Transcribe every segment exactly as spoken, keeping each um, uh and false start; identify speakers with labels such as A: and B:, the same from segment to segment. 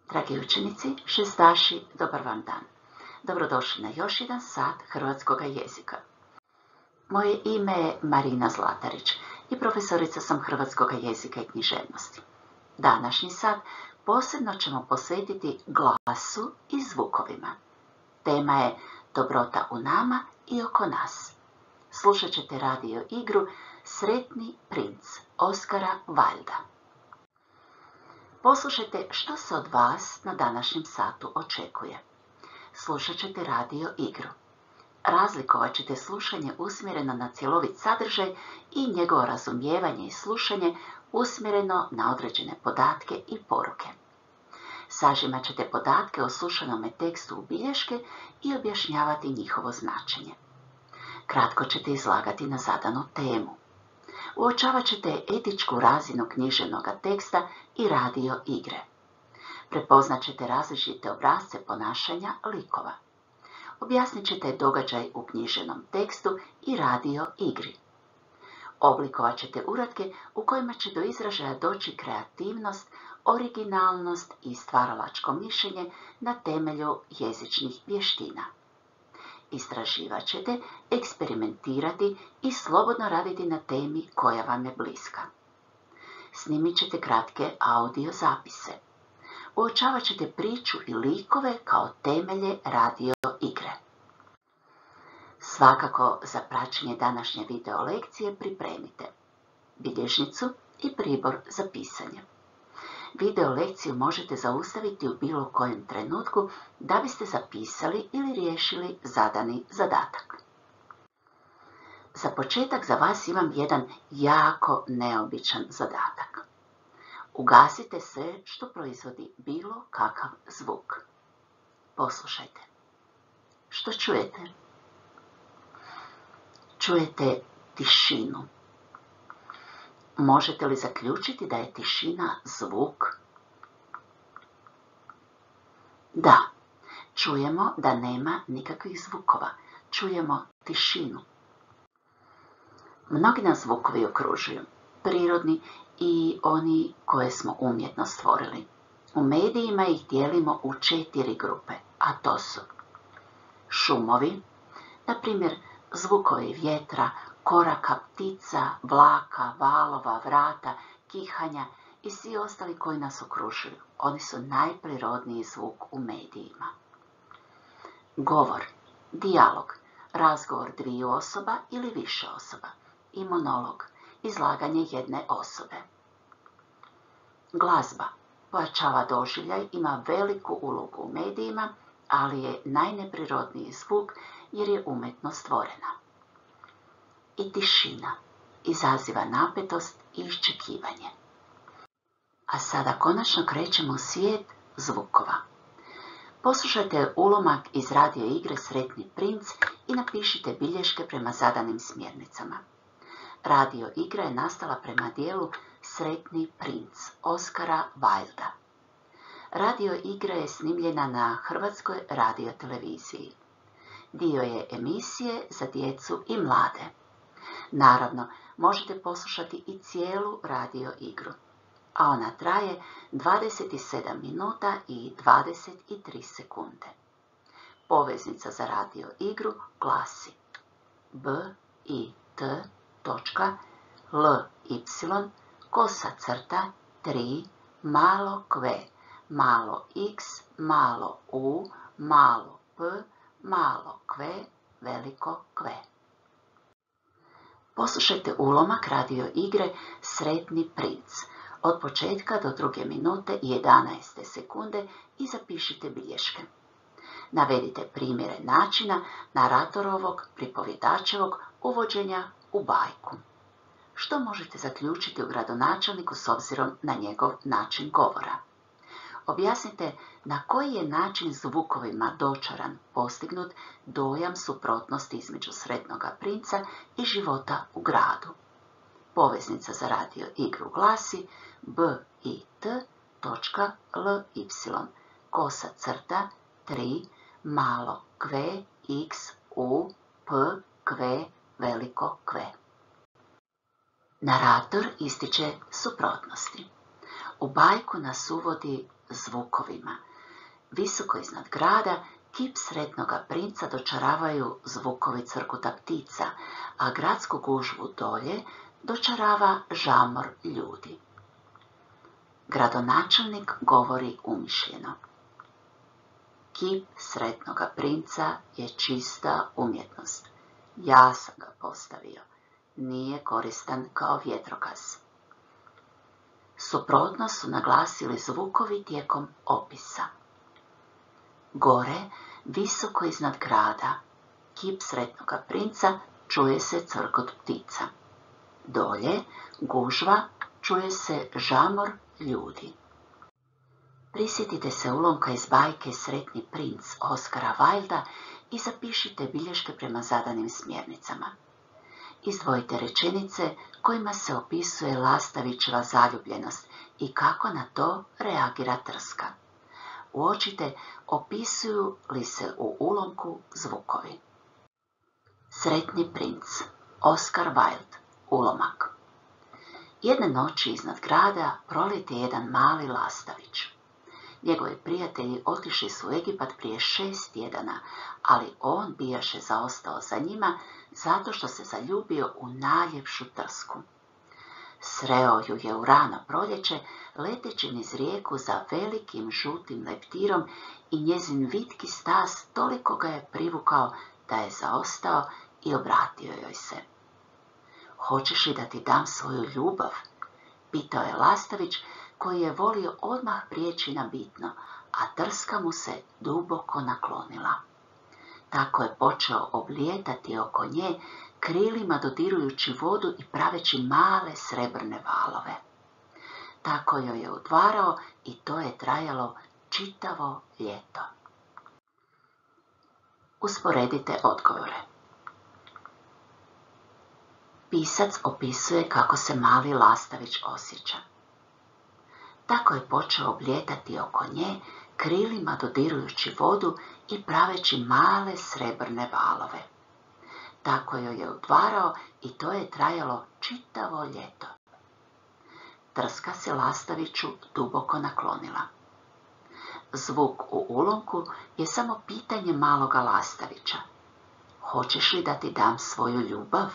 A: Dragi učenici, šestaši, dobar vam dan. Dobrodošli na još jedan sat hrvatskog jezika. Moje ime je Marina Zlatarić i profesorica sam hrvatskog jezika i književnosti. Današnji sat posebno ćemo posvetiti glasu i zvukovima. Tema je dobrota u nama i oko nas. Slušat ćete radio igru Sretni princ Oskara Wilda. Poslušajte što se od vas na današnjem satu očekuje. Slušat ćete radio igru. Razlikovat ćete slušanje usmjereno na cjelovit sadržaj i njegovo razumijevanje i slušanje usmjereno na određene podatke i poruke. Sažimat ćete podatke o slušanome tekstu u bilješke i objašnjavati njihovo značenje. Kratko ćete izlagati na zadanu temu. Uočavat ćete etičku razinu književnog teksta i radio igre. Prepoznat ćete različite obrasce ponašanja likova. Objasnit ćete događaj u književnom tekstu i radio igri. Oblikovat ćete uratke u kojima će do izražaja doći kreativnost, originalnost i stvaralačko mišljenje na temelju jezičnih vještina. Istraživat ćete, eksperimentirati i slobodno raditi na temi koja vam je bliska. Snimit ćete kratke audio zapise. Uočavat ćete priču i likove kao temelje radio igre. Svakako za praćenje današnje video lekcije pripremite bilježnicu i pribor za pisanje. Video lekciju možete zaustaviti u bilo kojem trenutku da biste zapisali ili riješili zadani zadatak. Za početak za vas imam jedan jako neobičan zadatak. Ugasite sve što proizvodi bilo kakav zvuk. Poslušajte. Što čujete? Čujete tišinu. Možete li zaključiti da je tišina zvuk? Da, čujemo da nema nikakvih zvukova. Čujemo tišinu. Mnogi nas zvukovi okružuju, prirodni i oni koje smo umjetno stvorili. U medijima ih dijelimo u četiri grupe, a to su šumovi, na primjer zvukovi vjetra, koraka ptica, vlaka, valova, vrata, kihanja i svi ostali koji nas okružuju. Oni su najprirodniji zvuk u medijima. Govor, dijalog, razgovor dviju osoba ili više osoba i monolog, izlaganje jedne osobe. Glazba pojačava doživljaj, ima veliku ulogu u medijima, ali je najneprirodniji zvuk jer je umjetno stvorena. I tišina izaziva napetost i iščekivanje. A sada konačno krećemo u svijet zvukova. Poslušajte ulomak iz radio igre Sretni princ i napišite bilješke prema zadanim smjernicama. Radio igra je nastala prema dijelu Sretni princ Oskara Wilda. Radio igra je snimljena na Hrvatskoj radioteleviziji. Dio je emisije za djecu i mlade. Naravno, možete poslušati i cijelu radio igru, a ona traje dvadeset sedam minuta i dvadeset tri sekunde. Poveznica za radio igru glasi bit točka ly kosa crta tri malo kve malo x malo u malo p malo kve veliko kve. Poslušajte ulomak radio igre Sretni princ od početka do druge minute i jedanaeste sekunde i zapišite bilješke. Navedite primjere načina naratorovog, pripovjedačevog uvođenja u bajku. Što možete zaključiti u gradonačelniku s obzirom na njegov način govora? Objasnite na koji je način zvukovima dočaran postignut dojam suprotnosti između Sretnoga princa i života u gradu. Poveznica za radio igru glasi bit točka ly kosa crta tri malo kve x u p kve veliko kve. Narator ističe suprotnosti. U bajku nas uvodi zvukovima. Visoko iznad grada kip sretnoga princa dočaravaju zvukovi crkuta ptica, a gradsku gužvu dolje dočarava žamor ljudi. Gradonačelnik govori umišljeno. Kip sretnoga princa je čista umjetnost. Ja sam ga postavio. Nije koristan kao vjetrokaz. Suprotno su naglasili zvukovi tijekom opisa. Gore, visoko iznad grada, kip sretnoga princa, čuje se crkot ptica. Dolje, gužva, čuje se žamor ljudi. Prisjetite se ulomka iz bajke Sretni princ Oskara Wilda i zapišite bilješke prema zadanim smjernicama. Izdvojite rečenice kojima se opisuje Lastavićeva zaljubljenost i kako na to reagira Trska. Uočite opisuju li se u ulomku zvukovi. Sretni princ Oskar Wilde, ulomak. Jedne noći iznad grada proleti jedan mali lastavić. Njegovi prijatelji otišli su u Egipat prije šest tjedana, ali on bijaše zaostao za njima zato što se zaljubio u najljepšu Trsku. Sreo ju je u rano proljeće, leteći niz rijeku za velikim žutim leptirom i njezin vitki stas toliko ga je privukao da je zaostao i obratio joj se. Hoćeš li da ti dam svoju ljubav? Pitao je lastavić, koji je volio odmah prijeći na bitno, a Trska mu se duboko naklonila. Tako je počeo oblijetati oko nje, krilima dodirujući vodu i praveći male srebrne valove. Tako joj je udvarao i to je trajalo čitavo ljeto. Usporedite odgovore. Pisac opisuje kako se mali lastavić osjeća. Tako je počeo oblijetati oko nje, krilima dodirujući vodu i praveći male srebrne valove. Tako joj je udvarao i to je trajalo čitavo ljeto. Trska se lastaviću duboko naklonila. Zvuk u ulomku je samo pitanje maloga lastavića. Hoćeš li da ti dam svoju ljubav?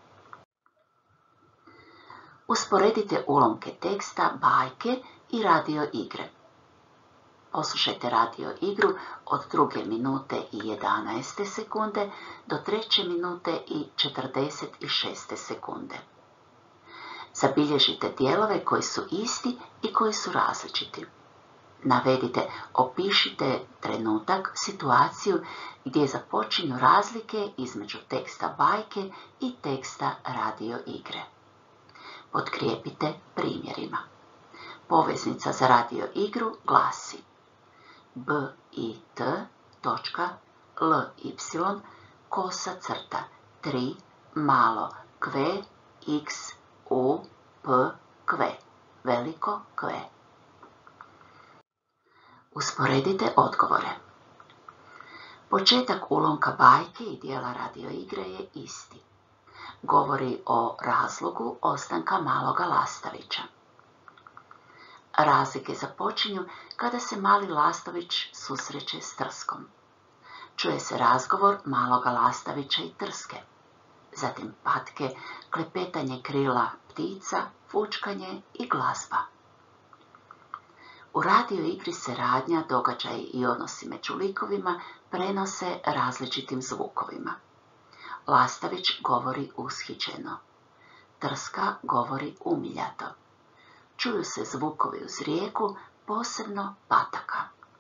A: Usporedite ulomke teksta, bajke i radio igre. Poslušajte radio igru od druge minute i jedanaeste sekunde do treće minute i četrdeset šeste sekunde. Zabilježite dijelove koji su isti i koji su različiti. Navedite, opišite trenutak, situaciju gdje započinju razlike između teksta bajke i teksta radio igre. Potkrijepite primjerima. Poveznica za radio igru glasi bit točka ly kosa crta tri malo kve x u p kve veliko kve. Usporedite odgovore. Početak ulomka bajke i dijela radio igre je isti. Govori o razlogu ostanka maloga lastavića. Razlike započinju kada se mali lastavić susreće s Trskom. Čuje se razgovor maloga lastavića i Trske. Zatim patke, klepetanje krila ptica, fučkanje i glazba. U radio igri se radnja, događaji i odnosi među likovima prenose različitim zvukovima. Lastavić govori ushićeno. Trska govori umiljato. Čuju se zvukovi uz rijeku, posebno pataka.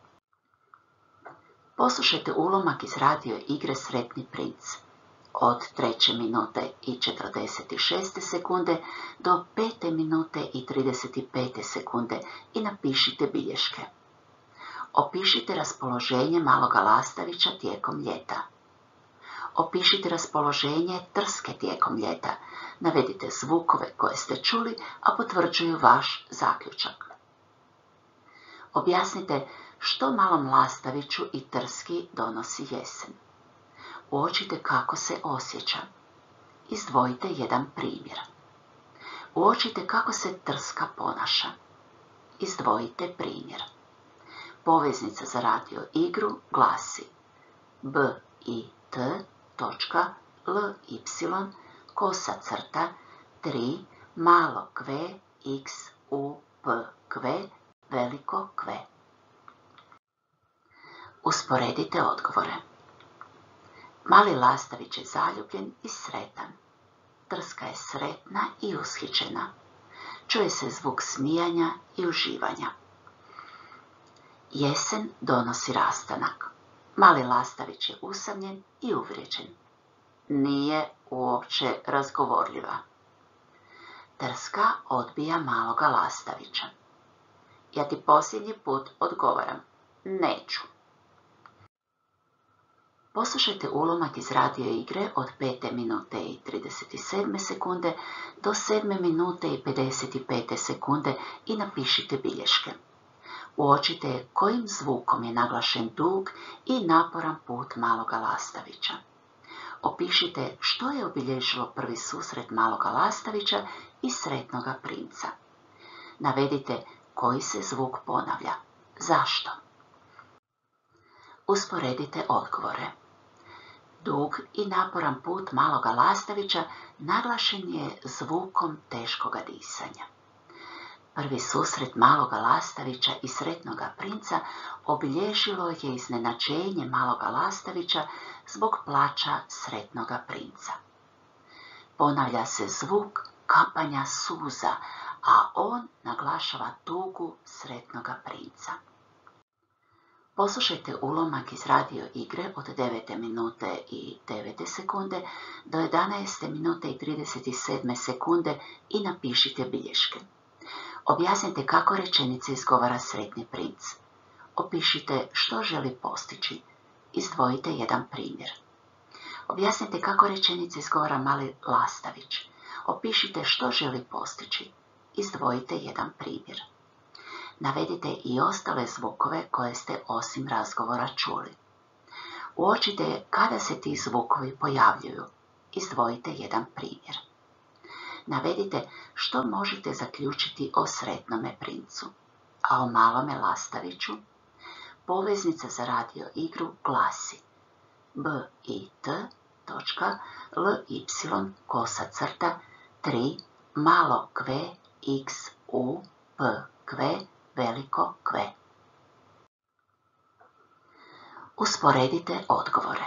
A: Poslušajte ulomak iz radio igre Sretni princ od treće minute i četrdeset šeste sekunde do pete minute i trideset pete sekunde i napišite bilješke. Opišite raspoloženje maloga lastavića tijekom ljeta. Opišite raspoloženje Trske tijekom ljeta. Navedite zvukove koje ste čuli, a potvrđuju vaš zaključak. Objasnite što malom lastaviću i Trski donosi jesen. Uočite kako se osjeća. Izdvojite jedan primjer. Uočite kako se Trska ponaša. Izdvojite primjer. Poveznica za radio igru glasi bit.ly kosa crta tri malo kve x u p kve veliko kve. Usporedite odgovore. Mali lastavić je zaljubljen i sretan. Trska je sretna i ushićena. Čuje se zvuk smijanja i uživanja. Jesen donosi rastanak. Mali lastavić je usamljen i uvrijeđen. Nije uopće razgovorljiva. Trska odbija maloga lastavića. Ja ti posljednji put odgovaram. Neću. Poslušajte ulomak iz radio igre od pete minute i trideset sedme sekunde do sedme minute i pedeset pete sekunde i napišite bilješke. Uočite kojim zvukom je naglašen dug i naporan put maloga lastavića. Opišite što je obilježilo prvi susret maloga lastavića i sretnoga princa. Navedite koji se zvuk ponavlja. Zašto? Usporedite odgovore. Dug i naporan put maloga lastavića naglašen je zvukom teškoga disanja. Prvi susret maloga lastavića i sretnoga princa obilježilo je iznenađenje maloga lastavića zbog plača sretnoga princa. Ponavlja se zvuk kapanja suza, a on naglašava tugu sretnoga princa. Poslušajte ulomak iz radio igre od devete minute i devete sekunde do jedanaeste minute i trideset sedme sekunde i napišite bilješke. Objasnite kako rečenice izgovara sretni princ. Opišite što želi postići. Izdvojite jedan primjer. Objasnite kako rečenice izgovara mali lastavić. Opišite što želi postići. Izdvojite jedan primjer. Navedite i ostale zvukove koje ste osim razgovora čuli. Uočite kada se ti zvukovi pojavljuju. Izdvojite jedan primjer. Navedite što možete zaključiti o sretnome princu, a o malome lastaviću. Poveznica za radio igru glasi bit.ly kosa crta tri malo kve x u p kve veliko kve. Usporedite odgovore.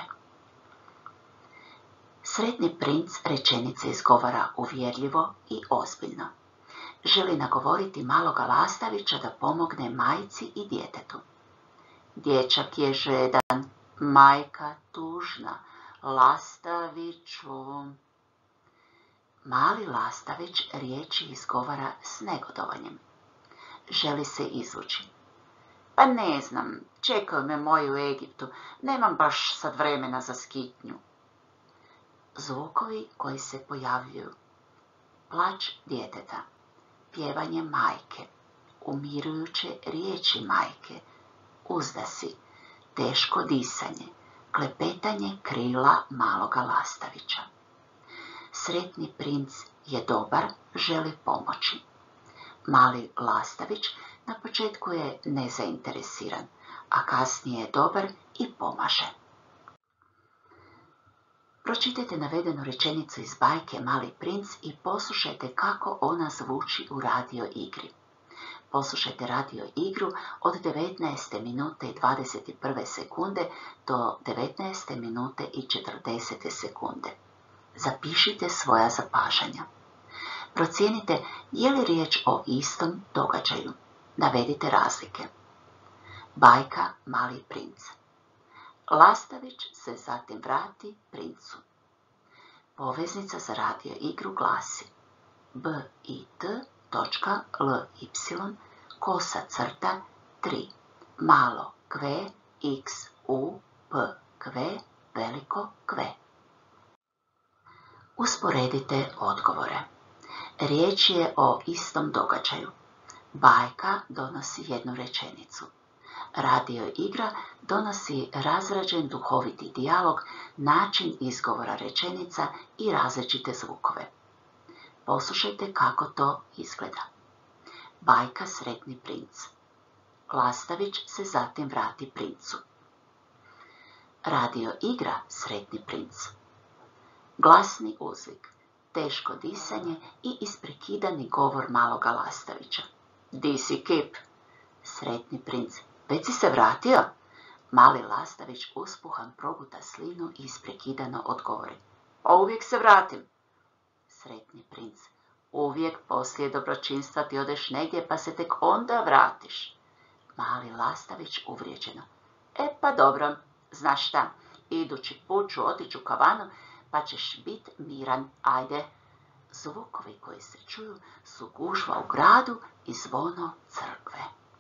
A: Sretni princ rečenice izgovara uvjerljivo i ozbiljno. Želi nagovoriti maloga lastavića da pomogne majci i djetetu. Dječak je žedan, majka tužna, lastaviću. Mali lastavić riječi izgovara s negodovanjem. Želi se izvući. Pa ne znam, čekaju me moji u Egiptu, nemam baš sad vremena za skitnju. Zvukovi koji se pojavljuju. Plač djeteta, pjevanje majke, umirujuće riječi majke, uzdasi, teško disanje, klepetanje krila maloga lastavića. Sretni princ je dobar, želi pomoći. Mali lastavić na početku je nezainteresiran, a kasnije je dobar i pomaže. Pročitajte navedenu rečenicu iz bajke Mali princ i poslušajte kako ona zvuči u radio igri. Poslušajte radio igru od devetnaeste minute i dvadeset prve sekunde do devetnaeste minute i četrdesete sekunde. Zapišite svoja zapažanja. Procijenite je li riječ o istom događaju. Navedite razlike. Bajka Mali princ. Lastavić se zatim vrati princu. Poveznica za radio igru glasi bit.ly kosa crta tri malo kve x u p kve veliko kve. Usporedite odgovore. Riječ je o istom događaju. Bajka donosi jednu rečenicu. Radio igra donosi razrađen duhoviti dijalog, način izgovora rečenica i različite zvukove. Poslušajte kako to izgleda. Bajka Sretni princ. Lastavić se zatim vrati princu. Radio igra Sretni princ. Glasni uzvik, teško disanje i isprekidani govor maloga Lastavića. Di si, Kip? Sretni princ. Već si se vratio? Mali Lastavić uspuhan proguta slinu i isprekidano odgovori. A uvijek se vratim. Sretni princ. Uvijek poslije dobročinstva ti odeš negdje pa se tek onda vratiš. Mali Lastavić uvrijeđeno. E pa dobro, znaš šta, idući put ću otići u kavanu pa ćeš bit miran, ajde. Zvukovi koji se čuju su gužva u gradu i zvono crkve.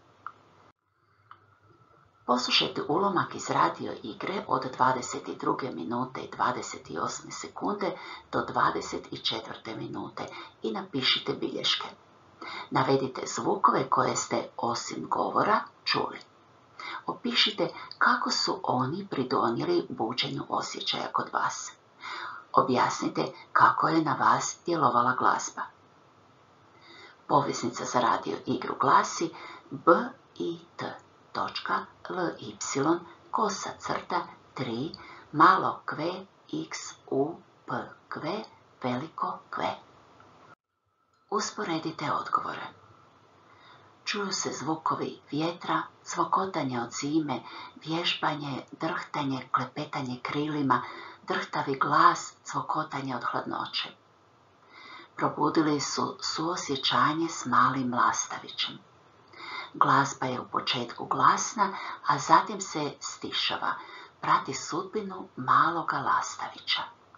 A: Poslušajte ulomak iz radio igre od dvadeset druge minute i dvadeset osme sekunde do dvadeset četvrte minute i napišite bilješke. Navedite zvukove koje ste, osim govora, čuli. Opišite kako su oni pridonijeli buđenju osjećaja kod vas. Objasnite kako je na vas djelovala glazba. Poveznica za radio igru glasi bit točka ly kosa crta tri malo kve x u p kve veliko kve. Usporedite odgovore. Čuju se zvukovi vjetra, cvokotanje od zime, vježbanje, drhtanje, klepetanje krilima, drhtavi glas, cvokotanje od hladnoće. Probudili su suosjećanje s malim Lastavićem. Glazba je u početku glasna, a zatim se stišava, prati sudbinu maloga Lastavića.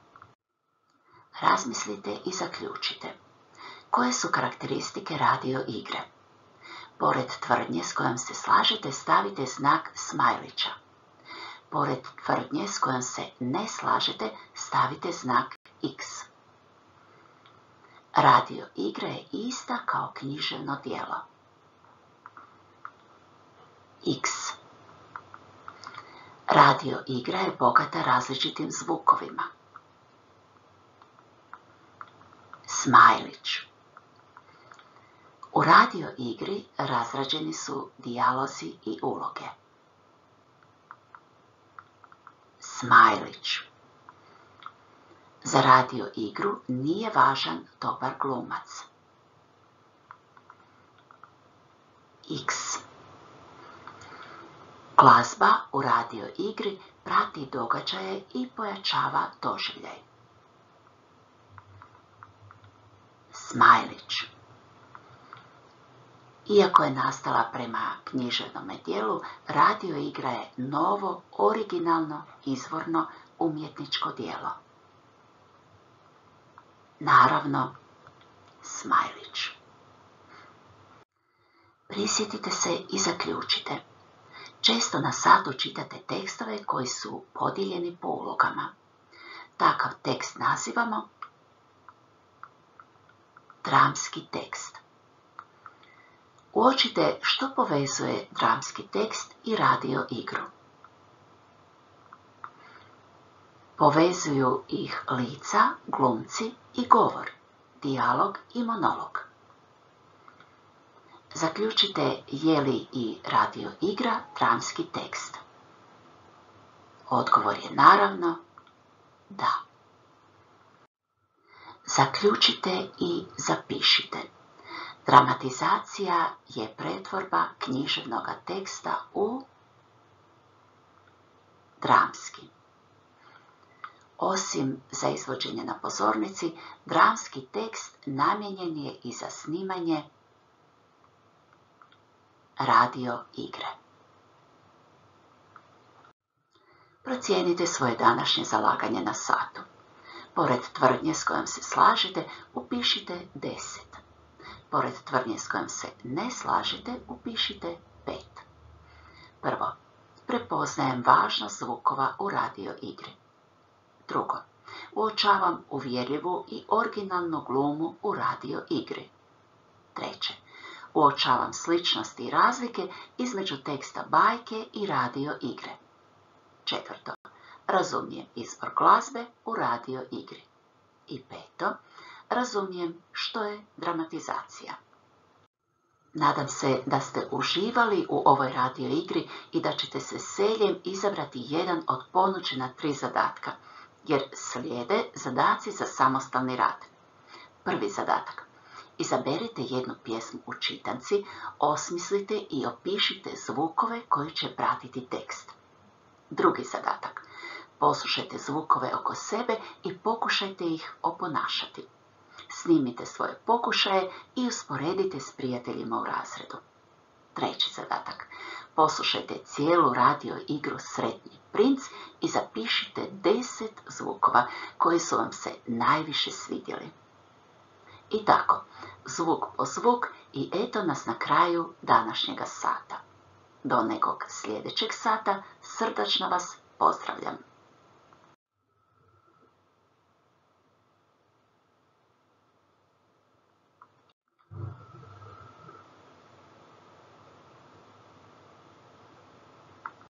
A: Razmislite i zaključite. Koje su karakteristike radio igre? Pored tvrdnje s kojom se slažete stavite znak smajlića. Pored tvrdnje s kojom se ne slažete stavite znak X. Radio igra je ista kao književno djelo. X. Radio igra je bogata različitim zvukovima. Smajlić. U radio igri razrađeni su dijalozi i uloge. Smajlić. Za radio igru nije važan dobar glumac. X. Glazba u radio igri prati događaje i pojačava doživljaj. Smajlić. Iako je nastala prema književnome dijelu, radio igra je novo, originalno, izvorno, umjetničko djelo. Naravno, Smajlić. Prisjetite se i zaključite. Često na satu čitate tekstove koji su podijeljeni po ulogama. Takav tekst nazivamo dramski tekst. Uočite što povezuje dramski tekst i radio igru. Povezuju ih lica, glumci i govor, dijalog i monolog. Zaključite je li i radio igra dramski tekst. Odgovor je naravno da. Zaključite i zapišite. Dramatizacija je pretvorba književnog teksta u dramski. Osim za izvođenje na pozornici, dramski tekst namijenjen je i za snimanje radio igre. Procijenite svoje današnje zalaganje na satu. Pored tvrdnje s kojom se slažete, upišite deset. Pored tvrdnje s kojom se ne slažete, upišite pet. Prvo, prepoznajem važnost zvukova u radio igri. Drugo, uočavam uvjerljivu i originalnu glumu u radio igri. Treće, uočavam sličnosti i razlike između teksta bajke i radio igre. Četvrto, razumijem izbor glazbe u radio igri. I peto, razumijem što je dramatizacija. Nadam se da ste uživali u ovoj radio igri i da ćete se seljem izabrati jedan od ponuđena tri zadatka, jer slijede zadaci za samostalni rad. Prvi zadatak. Izaberite jednu pjesmu u čitanci, osmislite i opišite zvukove koji će pratiti tekst. Drugi zadatak. Poslušajte zvukove oko sebe i pokušajte ih oponašati. Snimite svoje pokušaje i usporedite s prijateljima u razredu. Treći zadatak. Poslušajte cijelu radio igru Sretni princ i zapišite deset zvukova koji su vam se najviše svidjeli. I tako, zvuk po zvuk i eto nas na kraju današnjega sata. Do nekog sljedećeg sata srdačno vas pozdravljam.